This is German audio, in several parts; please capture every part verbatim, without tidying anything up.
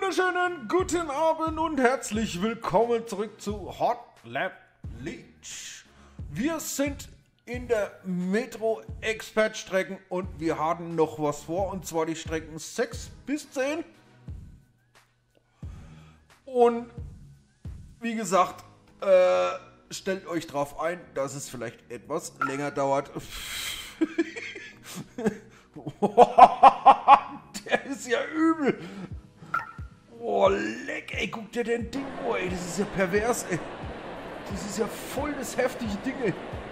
wunderschönen guten Abend und herzlich willkommen zurück zu Hot Lap Leech. Wir sind in der Metro Expert Strecken und wir haben noch was vor, und zwar die Strecken sechs bis zehn. Und wie gesagt, äh, stellt euch drauf ein, dass es vielleicht etwas länger dauert. Der ist ja übel. Oh, leck, ey, guck dir den Ding, oh, ey, das ist ja pervers, ey. Das ist ja voll das heftige Ding, ey.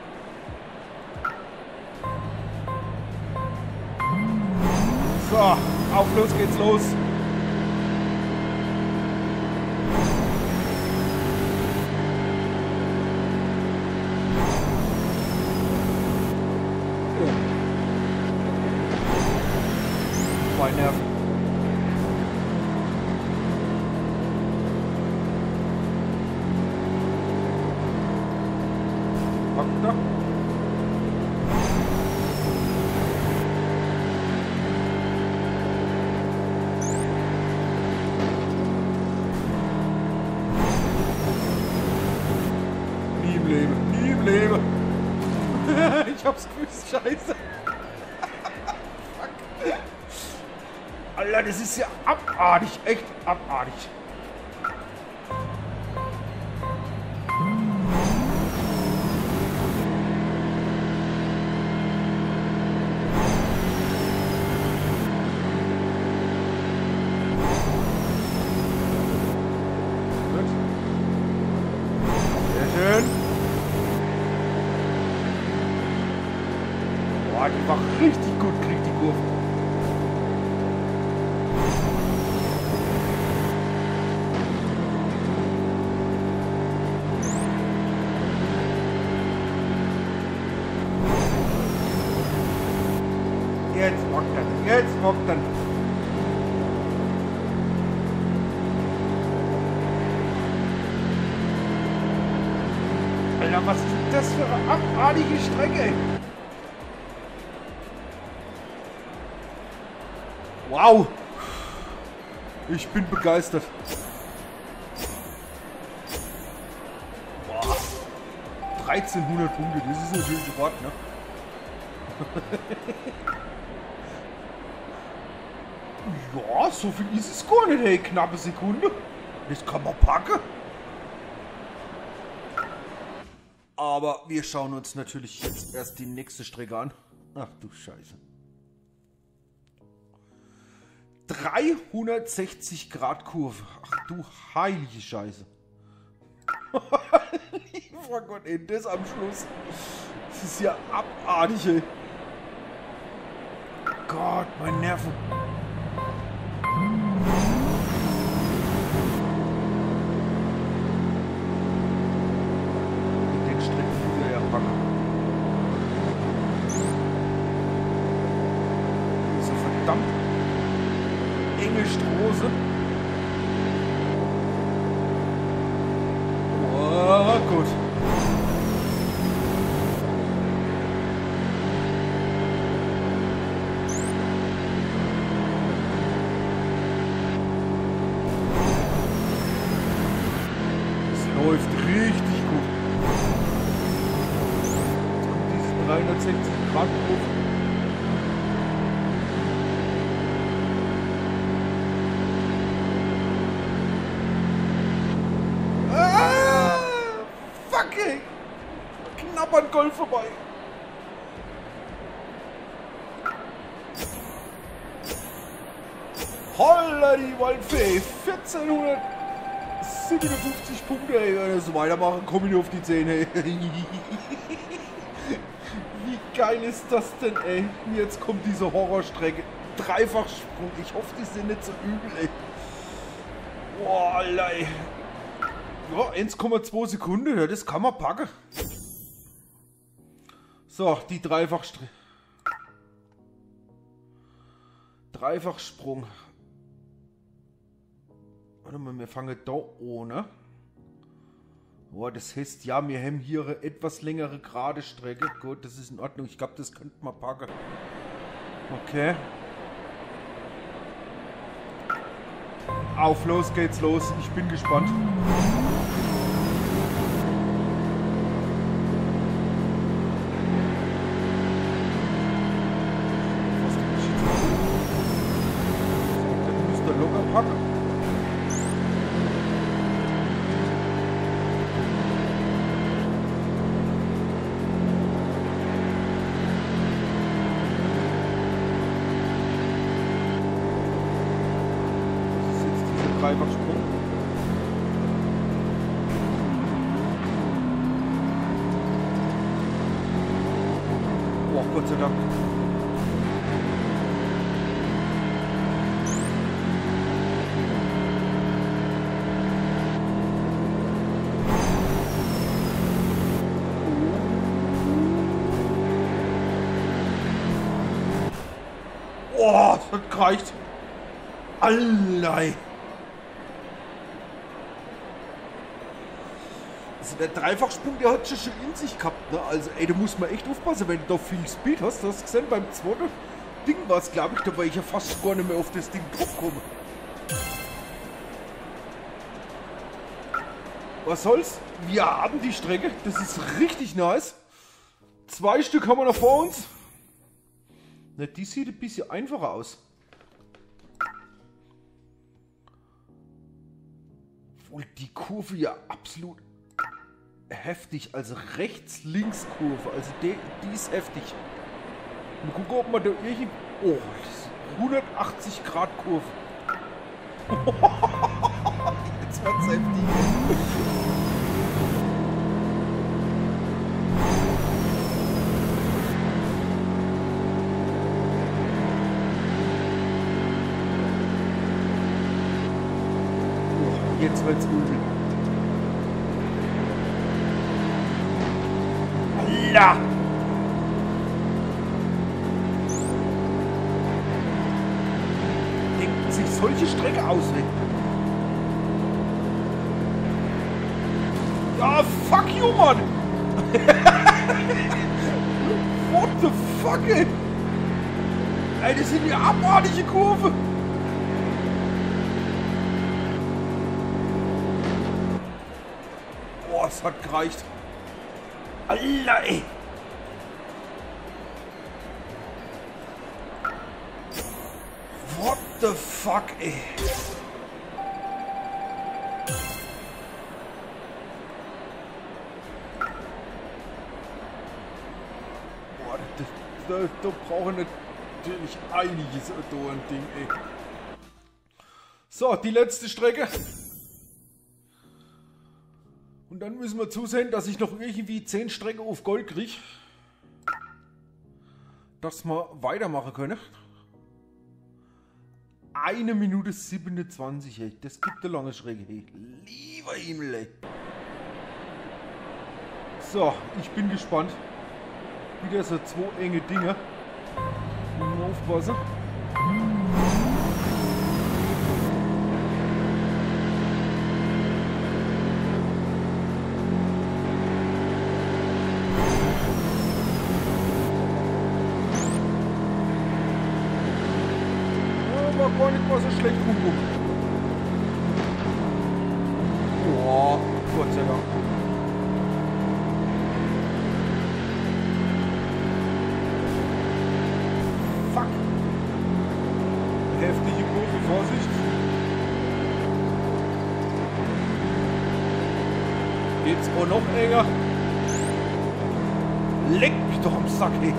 So, auf los geht's los. Zwei Nerven. Da. Nie im Leben, nie im Leben. Ich hab's gewusst, scheiße. Fuck. Alter, das ist ja abartig, echt abartig. Boah, die war richtig gut, kriegt die Kurve. Jetzt mockt er, jetzt mockt er. Alter, was ist das für eine abartige Strecke? Wow! Ich bin begeistert. Boah. dreizehnhundert Punkte, das ist natürlich ein Wort, ne? Ja, so viel ist es gar nicht, hey, knappe Sekunde. Das kann man packen. Aber wir schauen uns natürlich jetzt erst die nächste Strecke an. Ach du Scheiße. dreihundertsechzig Grad Kurve. Ach du heilige Scheiße. Lieber Gott, ey, das am Schluss. Das ist ja abartig, ey. Gott, mein Nerven. Mit den Strecken wieder ja packen. So verdammt enge Straße. Oh, gut. Es läuft richtig gut. Jetzt kommt diese dreihundertsechzig Grad Kurve. Knapp an Golf vorbei. Holla die Waldfee. vierzehnhundertsiebenundfünfzig Punkte, ey. Wenn wir so weitermachen, komme ich auf die zehn, ey. Wie geil ist das denn, ey? Jetzt kommt diese Horrorstrecke. Dreifachsprung. Ich hoffe, die sind nicht so übel, ey. Boah, Alter, ey. Ja, eins Komma zwei Sekunden, ja, das kann man packen. So, die Dreifachstrecke. Dreifachsprung. Warte mal, wir fangen da ohne. Boah, das heißt, ja, wir haben hier eine etwas längere gerade Strecke. Gut, das ist in Ordnung. Ich glaube, das könnte man packen. Okay. Auf los geht's los. Ich bin gespannt. Den müsst ihr locker packen. Dreifachsprung. Oh, Gott sei Dank. Oh, das hat gereicht. Allei. Also der Dreifachsprung, der hat schon schön in sich gehabt, ne? Also ey, da muss man echt aufpassen, wenn du da viel Speed hast. Du hast gesehen, beim zweiten Ding war es, glaube ich, da war ich ja fast gar nicht mehr auf das Ding drauf gekommen. Was soll's? Wir haben die Strecke, das ist richtig nice. Zwei Stück haben wir noch vor uns. Na, die sieht ein bisschen einfacher aus. Obwohl die Kurve ja absolut heftig, also Rechts-Links-Kurve, also die, die ist heftig. Mal gucken, ob man da irgendwie... Oh, das ist hundertachtzig Grad Kurve. Jetzt wird's heftig. Oh, jetzt wird's übel. Ja. Denken sich solche Strecke ausweg. Ja, fuck you, Mann! What the fuck, ey? Ey, das sind die abartige Kurve! Boah, es hat gereicht. Alter, ey! What the fuck, ey? Boah, das, da, da brauche ich natürlich einiges so ein Ding, ey. So, die letzte Strecke. Und dann müssen wir zusehen, dass ich noch irgendwie zehn Strecken auf Gold kriege. Dass wir weitermachen können. Eine Minute siebenundzwanzig, ey. Das gibt eine lange Strecke, ey. Lieber Himmel, ey. So, ich bin gespannt. Wieder so zwei enge Dinge. Müssen wir aufpassen. Gar nicht mal so schlecht rumgucken. Boah, Gott sei Dank. Fuck. Heftige Kurve, Vorsicht. Geht's auch noch enger. Leck mich doch am Sack, ey.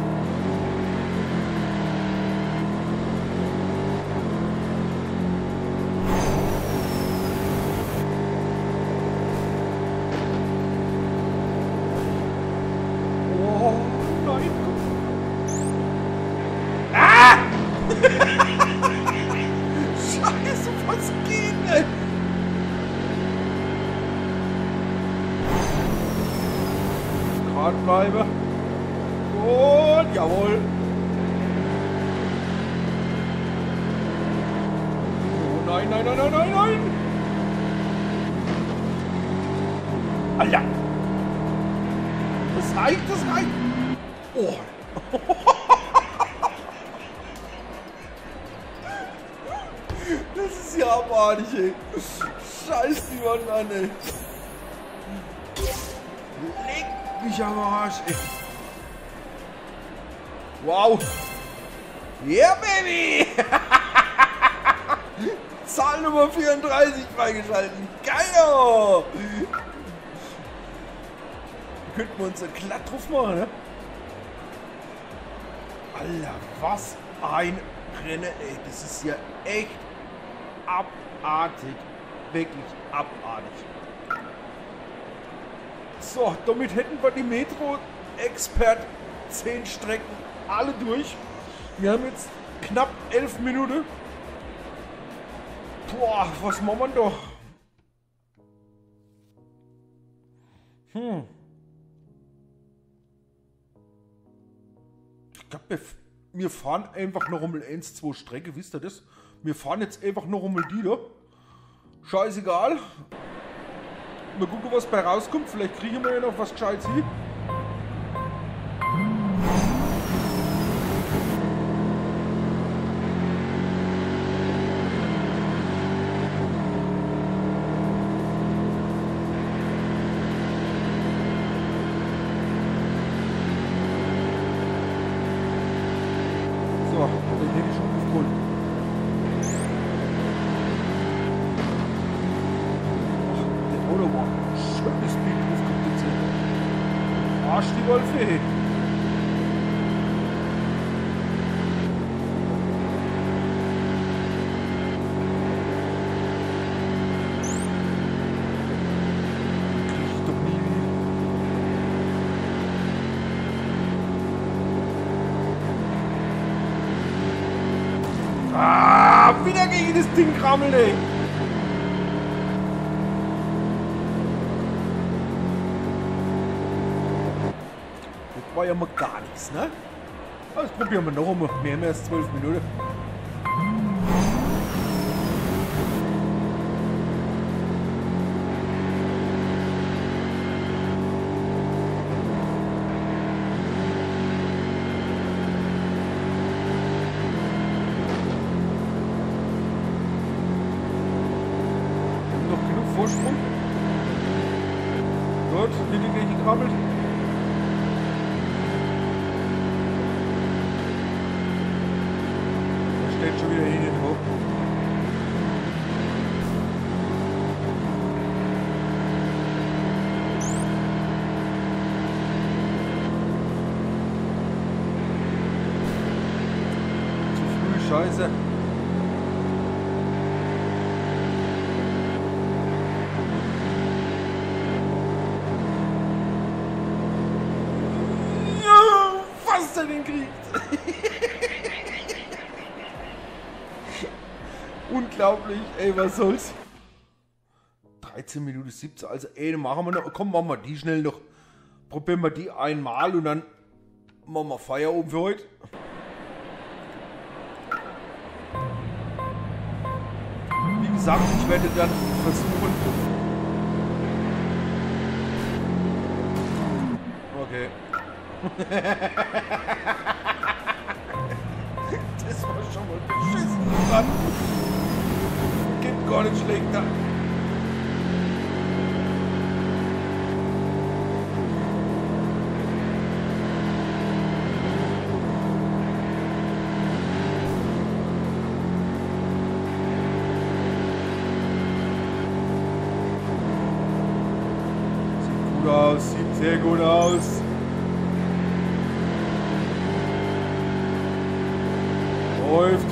Scheiße, was geht denn? Gerade bleibe. Und jawohl. Oh nein, nein, nein, nein, nein, nein. Alter. Das reicht, das reicht. Oh. Das ist ja abartig, ey. Scheiß die Mann an, ey. Leck mich am Arsch, ey. Wow. Yeah, Baby. Zahl Nummer vierunddreißig freigeschalten. Geil. Könnten wir uns ein glatt drauf machen, ne? Alter, was ein Rennen, ey. Das ist ja echt abartig. Wirklich abartig. So, damit hätten wir die Metro Expert zehn Strecken alle durch. Wir haben jetzt knapp elf Minuten. Boah, was machen wir doch? Hm. Ich glaube, wir, wir fahren einfach noch um eins, zwei Strecke, wisst ihr das? Wir fahren jetzt einfach noch um die da. Scheißegal. Mal gucken, was bei rauskommt. Vielleicht kriegen wir ja noch was Gescheites hin. So, den hätte ich schon aufgeholt. Oder wow, schönes Bild aufkommt jetzt hier. Arsch die Wolfe, hey. Krieg ich doch nie wieder. Ah, wieder gegen das Ding krammeln, ey. War ja mal gar nichts, ne? Das probieren wir noch einmal. Mehr mehr als zwölf Minuten. Noch genug Vorsprung. Gut, hinter gleich gekrabbelt. Steht schon wieder hinten hoch. Zu früh, scheiße. Ja, fast er den kriegt. Unglaublich, ey, was soll's? dreizehn Minuten siebzehn, also ey, dann machen wir noch, komm, machen wir die schnell noch. Probieren wir die einmal und dann machen wir Feierabend für heute. Wie gesagt, ich werde dann versuchen. Okay. Das war schon mal beschissen, Mann. Geht gar nicht schlechter. Sieht gut aus, sieht sehr gut aus. Läuft.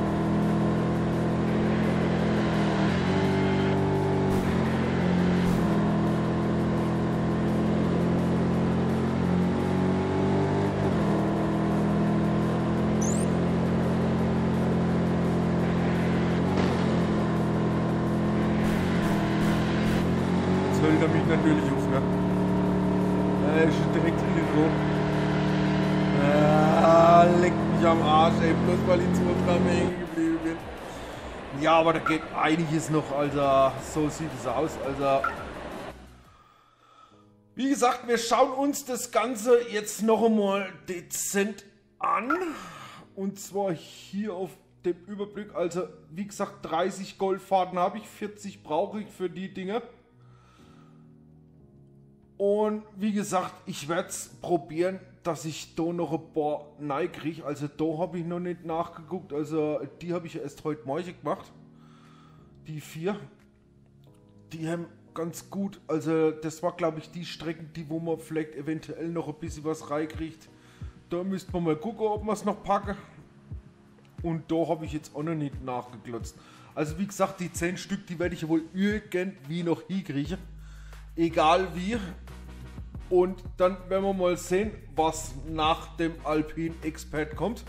Jetzt hält er mich natürlich auf, ne? Er ist schon direkt in den Rot. Ah, leck mich am Arsch, ey, bloß weil ich zwei, drei Mal hängen geblieben bin. Ja, aber da geht einiges noch, also so sieht es aus, also. Wie gesagt, wir schauen uns das Ganze jetzt noch einmal dezent an. Und zwar hier auf dem Überblick. Also wie gesagt, dreißig Goldfaden habe ich, vierzig brauche ich für die Dinge. Und wie gesagt, ich werde es probieren, dass ich da noch ein paar neu kriege. Also da habe ich noch nicht nachgeguckt. Also die habe ich erst heute Morgen gemacht. Die vier. Die haben ganz gut, also das war glaube ich die Strecken, die wo man vielleicht eventuell noch ein bisschen was reinkriegt. Da müsste man mal gucken, ob wir es noch packen. Und da habe ich jetzt auch noch nicht nachgeglotzt. Also wie gesagt, die zehn Stück, die werde ich wohl irgendwie noch hinkriegen. Egal wie. Und dann werden wir mal sehen, was nach dem Alpine Expert kommt.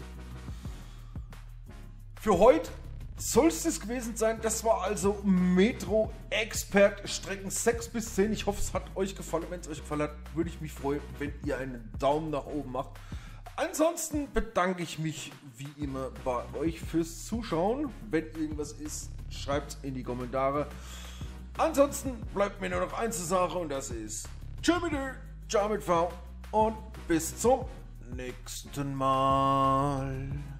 Für heute soll es das gewesen sein. Das war also Metro Expert Strecken sechs bis zehn. Ich hoffe, es hat euch gefallen. Wenn es euch gefallen hat, würde ich mich freuen, wenn ihr einen Daumen nach oben macht. Ansonsten bedanke ich mich wie immer bei euch fürs Zuschauen. Wenn irgendwas ist, schreibt es in die Kommentare. Ansonsten bleibt mir nur noch eins zu sagen und das ist Tschö mit Ö, Ciao mit V und bis zum nächsten Mal.